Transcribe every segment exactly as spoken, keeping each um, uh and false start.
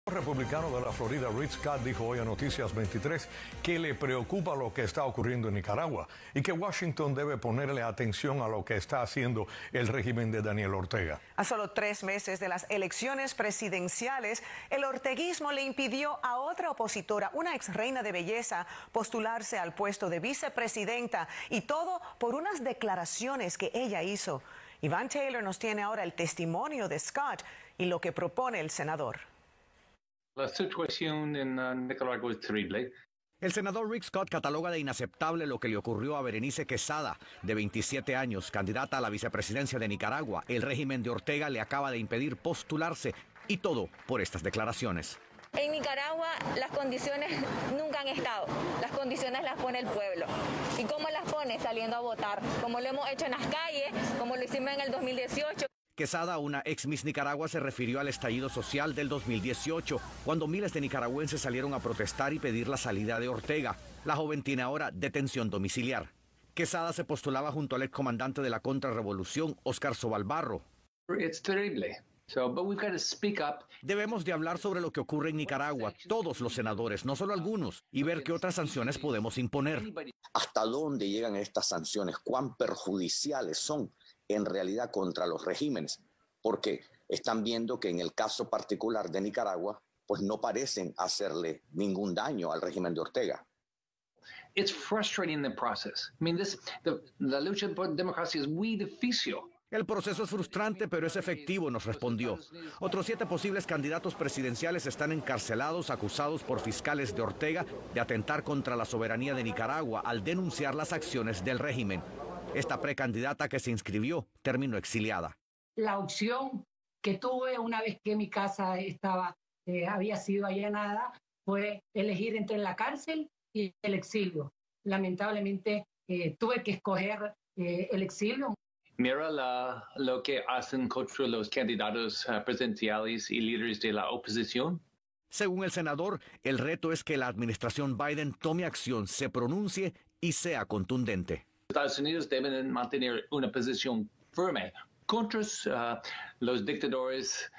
El republicano de la Florida, Rick Scott, dijo hoy a Noticias veintitrés que le preocupa lo que está ocurriendo en Nicaragua y que Washington debe ponerle atención a lo que está haciendo el régimen de Daniel Ortega. A solo tres meses de las elecciones presidenciales, el orteguismo le impidió a otra opositora, una ex reina de belleza, postularse al puesto de vicepresidenta, y todo por unas declaraciones que ella hizo. Iván Taylor nos tiene ahora el testimonio de Scott y lo que propone el senador. La situación en uh, Nicaragua es terrible. El senador Rick Scott cataloga de inaceptable lo que le ocurrió a Berenice Quesada, de veintisiete años, candidata a la vicepresidencia de Nicaragua. El régimen de Ortega le acaba de impedir postularse, y todo por estas declaraciones. En Nicaragua las condiciones nunca han estado, las condiciones las pone el pueblo. ¿Y cómo las pone? Saliendo a votar, como lo hemos hecho en las calles, como lo hicimos en el dos mil dieciocho. Quesada, una ex Miss Nicaragua, se refirió al estallido social del dos mil dieciocho, cuando miles de nicaragüenses salieron a protestar y pedir la salida de Ortega. La joven tiene ahora detención domiciliar. Quesada se postulaba junto al excomandante de la contrarrevolución, Óscar Sobalbarro. Es terrible. So, but we've got to speak up. Debemos de hablar sobre lo que ocurre en Nicaragua, todos los senadores, no solo algunos, y ver qué otras sanciones podemos imponer. ¿Hasta dónde llegan estas sanciones? ¿Cuán perjudiciales son en realidad contra los regímenes? Porque están viendo que en el caso particular de Nicaragua, pues no parecen hacerle ningún daño al régimen de Ortega. It's frustrating the process. I mean, this, the, la lucha por democracia es muy difícil. El proceso es frustrante, pero es efectivo, nos respondió. Otros siete posibles candidatos presidenciales están encarcelados, acusados por fiscales de Ortega de atentar contra la soberanía de Nicaragua al denunciar las acciones del régimen. Esta precandidata que se inscribió terminó exiliada. La opción que tuve una vez que mi casa estaba, eh, había sido allanada fue elegir entre la cárcel y el exilio. Lamentablemente eh, tuve que escoger eh, el exilio. Mira la, lo que hacen contra los candidatos uh, presidenciales y líderes de la oposición. Según el senador, el reto es que la administración Biden tome acción, se pronuncie y sea contundente. Estados Unidos deben mantener una posición firme contra uh, los dictadores.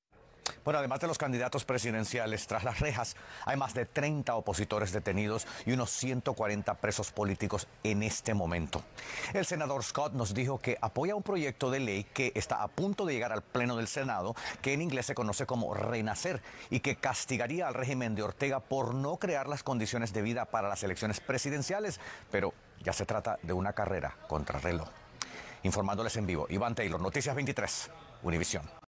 Bueno, además de los candidatos presidenciales, tras las rejas hay más de treinta opositores detenidos y unos ciento cuarenta presos políticos en este momento. El senador Scott nos dijo que apoya un proyecto de ley que está a punto de llegar al Pleno del Senado, que en inglés se conoce como Renacer, y que castigaría al régimen de Ortega por no crear las condiciones de vida para las elecciones presidenciales, pero ya se trata de una carrera contra reloj. Informándoles en vivo, Iván Taylor, Noticias veintitrés, Univisión.